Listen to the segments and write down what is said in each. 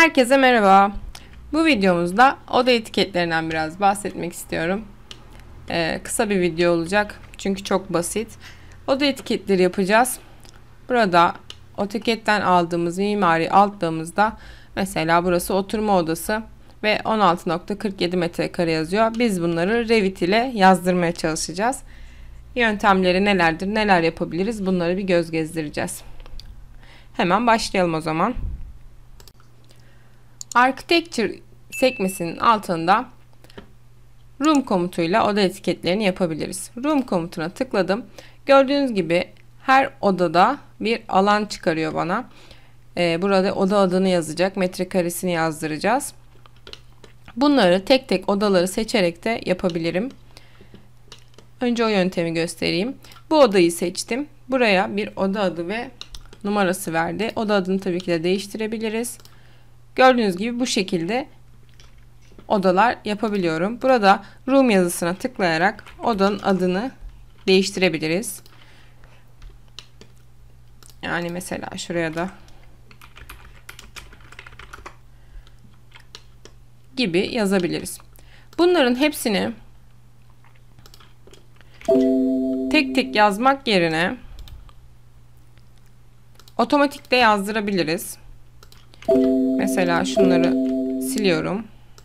Herkese merhaba. Bu videomuzda oda etiketlerinden biraz bahsetmek istiyorum. Kısa bir video olacak çünkü çok basit. Oda etiketleri yapacağız. Burada AutoCAD'den aldığımız mimari alttığımızda mesela burası oturma odası ve 16.47 metrekare yazıyor. Biz bunları Revit ile yazdırmaya çalışacağız. Yöntemleri nelerdir, neler yapabiliriz, bunları bir göz gezdireceğiz. Hemen başlayalım o zaman. Architecture sekmesinin altında Room komutuyla oda etiketlerini yapabiliriz. Room komutuna tıkladım. Gördüğünüz gibi her odada bir alan çıkarıyor bana. Burada oda adını yazacak, metrekaresini yazdıracağız. Bunları tek tek odaları seçerek de yapabilirim. Önce o yöntemi göstereyim. Bu odayı seçtim. Buraya bir oda adı ve numarası verdi. Oda adını tabii ki de değiştirebiliriz. Gördüğünüz gibi bu şekilde odalar yapabiliyorum. Burada room yazısına tıklayarak odanın adını değiştirebiliriz. Yani mesela şuraya da gibi yazabiliriz. Bunların hepsini tek tek yazmak yerine otomatikte yazdırabiliriz. Mesela şunları siliyorum.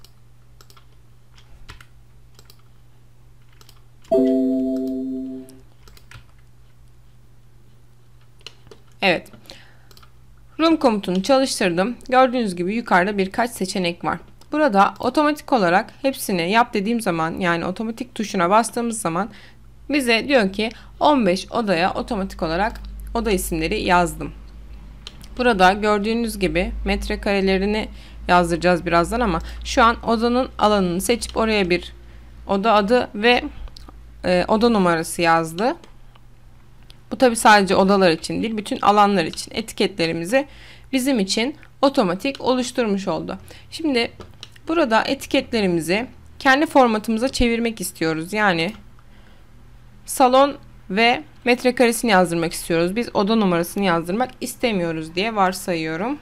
Evet. Room komutunu çalıştırdım. Gördüğünüz gibi yukarıda birkaç seçenek var. Burada otomatik olarak hepsini yap dediğim zaman, yani otomatik tuşuna bastığımız zaman bize diyor ki 15 odaya otomatik olarak oda isimleri yazdım. Burada gördüğünüz gibi metrekarelerini yazdıracağız birazdan ama şu an odanın alanını seçip oraya bir oda adı ve oda numarası yazdı. Bu tabi sadece odalar için değil, bütün alanlar için etiketlerimizi bizim için otomatik oluşturmuş oldu. Şimdi burada etiketlerimizi kendi formatımıza çevirmek istiyoruz. Yani salon ve metrekaresini yazdırmak istiyoruz. Biz oda numarasını yazdırmak istemiyoruz diye varsayıyorum.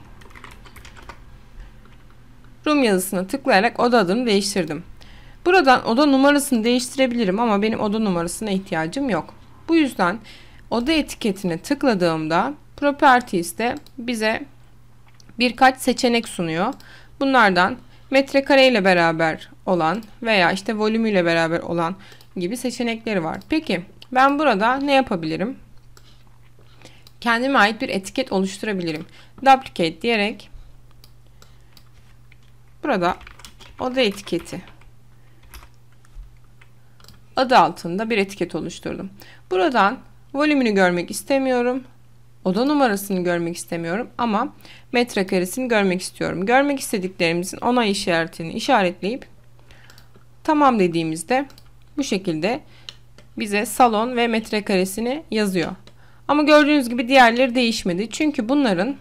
Room yazısına tıklayarak oda adını değiştirdim. Buradan oda numarasını değiştirebilirim ama benim oda numarasına ihtiyacım yok. Bu yüzden oda etiketine tıkladığımda Properties'te bize birkaç seçenek sunuyor. Bunlardan metrekare ile beraber olan veya işte volümüyle beraber olan gibi seçenekleri var. Peki ben burada ne yapabilirim? Kendime ait bir etiket oluşturabilirim. Duplicate diyerek burada oda etiketi adı altında bir etiket oluşturdum. Buradan volümünü görmek istemiyorum. Oda numarasını görmek istemiyorum ama metrekaresini görmek istiyorum. Görmek istediklerimizin onay işaretini işaretleyip tamam dediğimizde bu şekilde bize salon ve metrekaresini yazıyor. Ama gördüğünüz gibi diğerleri değişmedi. Çünkü bunların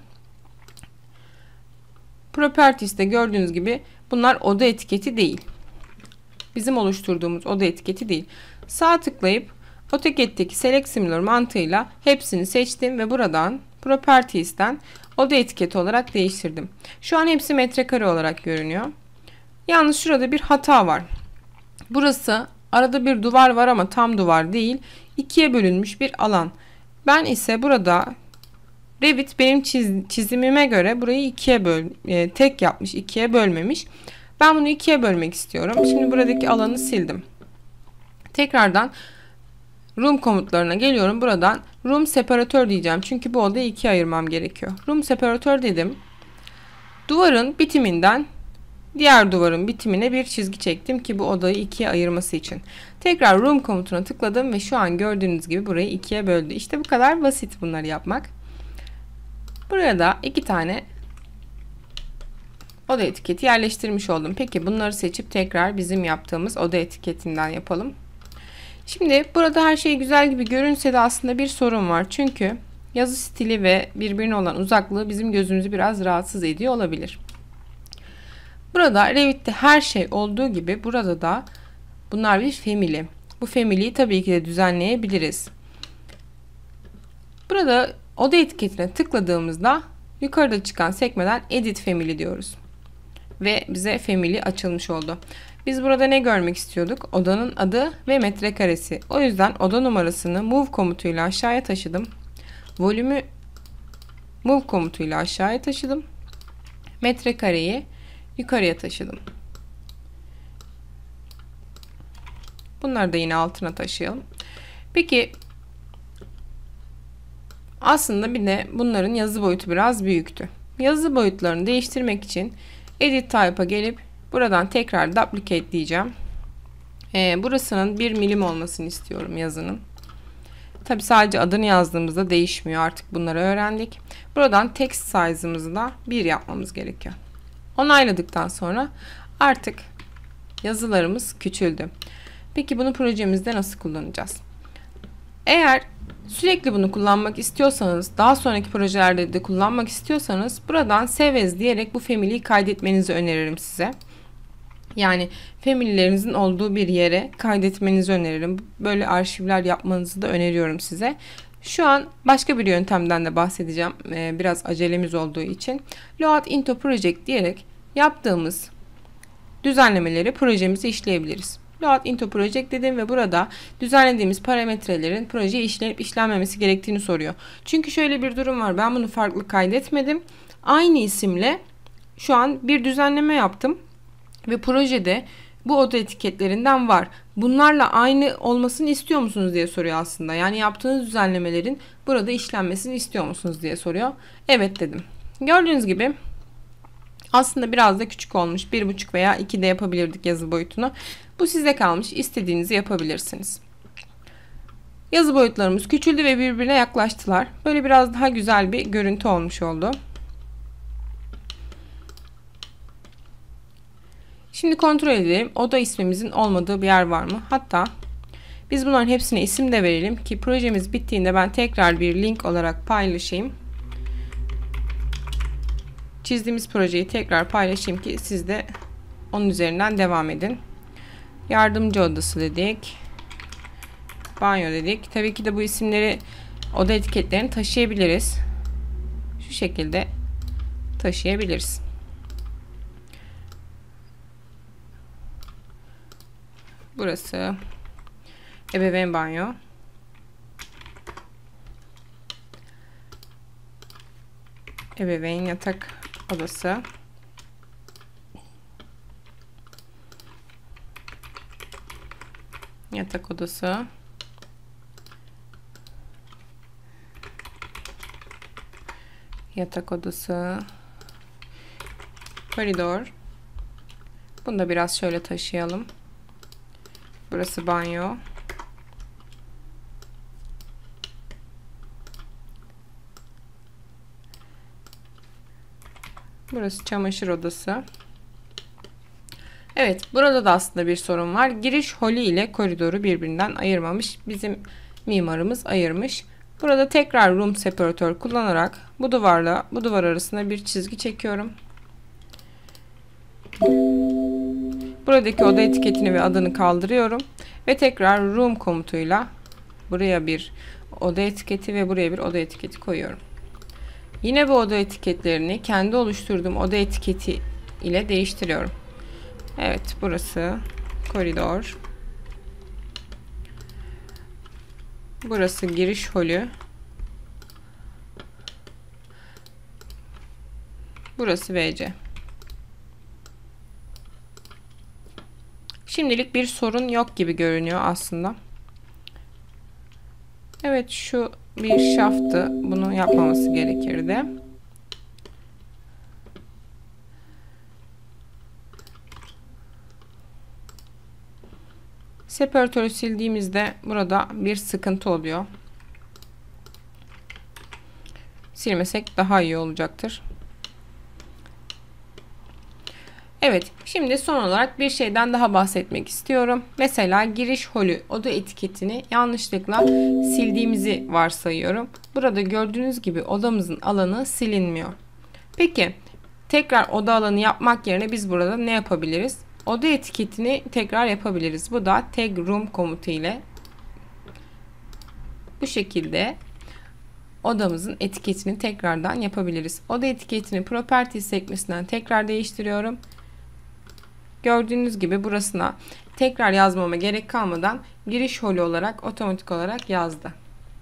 Properties'te gördüğünüz gibi bunlar oda etiketi değil. Bizim oluşturduğumuz oda etiketi değil. Sağ tıklayıp AutoCAD'deki Select Similar mantığıyla hepsini seçtim ve buradan Properties'ten oda etiketi olarak değiştirdim. Şu an hepsi metrekare olarak görünüyor. Yalnız şurada bir hata var. Burası arada bir duvar var ama tam duvar değil. İkiye bölünmüş bir alan. Ben ise burada Revit benim çizimime göre burayı ikiye tek yapmış, ikiye bölmemiş. Ben bunu ikiye bölmek istiyorum. Şimdi buradaki alanı sildim. Tekrardan Room komutlarına geliyorum. Buradan Room separatör diyeceğim. Çünkü bu odayı ikiye ayırmam gerekiyor. Room separatör dedim. Duvarın bitiminden diğer duvarın bitimine bir çizgi çektim ki bu odayı ikiye ayırması için. Tekrar Room komutuna tıkladım ve şu an gördüğünüz gibi burayı ikiye böldü. İşte bu kadar basit bunları yapmak. Buraya da iki tane oda etiketi yerleştirmiş oldum. Peki bunları seçip tekrar bizim yaptığımız oda etiketinden yapalım. Şimdi burada her şey güzel gibi görünse de aslında bir sorun var. Çünkü yazı stili ve birbirine olan uzaklığı bizim gözümüzü biraz rahatsız ediyor olabilir. Burada Revit'te her şey olduğu gibi burada da bunlar bir family. Bu family'yi tabii ki de düzenleyebiliriz. Burada oda etiketine tıkladığımızda yukarıda çıkan sekmeden Edit Family diyoruz. ve bize family açılmış oldu. Biz burada ne görmek istiyorduk? Odanın adı ve metrekaresi. O yüzden oda numarasını move komutuyla aşağıya taşıdım. Volümü move komutuyla aşağıya taşıdım. Metrekareyi yukarıya taşıdım. Bunları da yine altına taşıyalım. Peki aslında bir de bunların yazı boyutu biraz büyüktü. Yazı boyutlarını değiştirmek için Edit Type'a gelip buradan tekrar Duplicate diyeceğim. Burasının 1 milim olmasını istiyorum yazının. Tabi sadece adını yazdığımızda değişmiyor. Artık bunları öğrendik. Buradan text size'ımızı da 1 yapmamız gerekiyor. Onayladıktan sonra artık yazılarımız küçüldü. Peki bunu projemizde nasıl kullanacağız? Eğer sürekli bunu kullanmak istiyorsanız, daha sonraki projelerde de kullanmak istiyorsanız buradan Save As diyerek bu family'yi kaydetmenizi öneririm size. Yani family'lerinizin olduğu bir yere kaydetmenizi öneririm. Böyle arşivler yapmanızı da öneriyorum size. Şu an başka bir yöntemden de bahsedeceğim. Biraz acelemiz olduğu için. Load into project diyerek yaptığımız düzenlemeleri projemize işleyebiliriz. Load into project dedim ve burada düzenlediğimiz parametrelerin projeye işlenip işlenmemesi gerektiğini soruyor. Çünkü şöyle bir durum var. Ben bunu farklı kaydetmedim. Aynı isimle şu an bir düzenleme yaptım. Ve projede bu oda etiketlerinden var. Bunlarla aynı olmasını istiyor musunuz diye soruyor aslında. Yani yaptığınız düzenlemelerin burada işlenmesini istiyor musunuz diye soruyor. Evet dedim. Gördüğünüz gibi aslında biraz da küçük olmuş. 1.5 veya 2'de yapabilirdik yazı boyutunu. Bu size kalmış. İstediğinizi yapabilirsiniz. Yazı boyutlarımız küçüldü ve birbirine yaklaştılar. Böyle biraz daha güzel bir görüntü olmuş oldu. Şimdi kontrol edelim. Oda ismimizin olmadığı bir yer var mı? Hatta biz bunların hepsine isim de verelim ki projemiz bittiğinde ben tekrar bir link olarak paylaşayım. Çizdiğimiz projeyi tekrar paylaşayım ki siz de onun üzerinden devam edin. Yardımcı odası dedik. Banyo dedik. Tabii ki de bu isimleri, oda etiketlerini taşıyabiliriz. Şu şekilde taşıyabiliriz. Burası ebeveyn banyo. Ebeveyn yatak odası. Yatak odası. Yatak odası. Koridor. Bunu da biraz şöyle taşıyalım. Burası banyo. Burası çamaşır odası. Evet, burada da aslında bir sorun var. Giriş holü ile koridoru birbirinden ayırmamış. Bizim mimarımız ayırmış. Burada tekrar room separatör kullanarak bu duvarla bu duvar arasında bir çizgi çekiyorum. Buradaki oda etiketini ve adını kaldırıyorum. Ve tekrar room komutuyla buraya bir oda etiketi ve buraya bir oda etiketi koyuyorum. Yine bu oda etiketlerini kendi oluşturduğum oda etiketi ile değiştiriyorum. Evet, burası koridor. Burası giriş holü. Burası WC. Şimdilik bir sorun yok gibi görünüyor aslında. Evet, şu bir şaftı. Bunu yapmaması gerekirdi. Separatörü sildiğimizde burada bir sıkıntı oluyor. Silmesek daha iyi olacaktır. Evet, şimdi son olarak bir şeyden daha bahsetmek istiyorum. Mesela giriş holü oda etiketini yanlışlıkla sildiğimizi varsayıyorum. Burada gördüğünüz gibi odamızın alanı silinmiyor. Peki, tekrar oda alanı yapmak yerine biz burada ne yapabiliriz? Oda etiketini tekrar yapabiliriz. Bu da tag room komutu ile bu şekilde odamızın etiketini tekrardan yapabiliriz. Oda etiketini properties sekmesinden tekrar değiştiriyorum. Gördüğünüz gibi burasına tekrar yazmama gerek kalmadan giriş holü olarak otomatik olarak yazdı.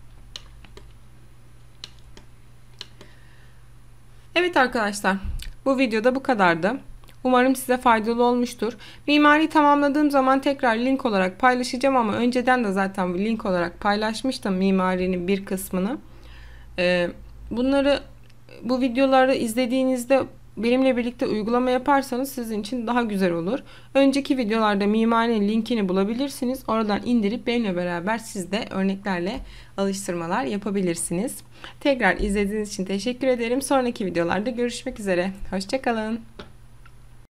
Evet arkadaşlar, bu videoda bu kadardı. Umarım size faydalı olmuştur. Mimari tamamladığım zaman tekrar link olarak paylaşacağım ama önceden de zaten link olarak paylaşmıştım mimarinin bir kısmını. Bu videoları izlediğinizde benimle birlikte uygulama yaparsanız sizin için daha güzel olur. Önceki videolarda mimarinin linkini bulabilirsiniz. Oradan indirip benimle beraber siz de örneklerle alıştırmalar yapabilirsiniz. Tekrar izlediğiniz için teşekkür ederim. Sonraki videolarda görüşmek üzere. Hoşça kalın.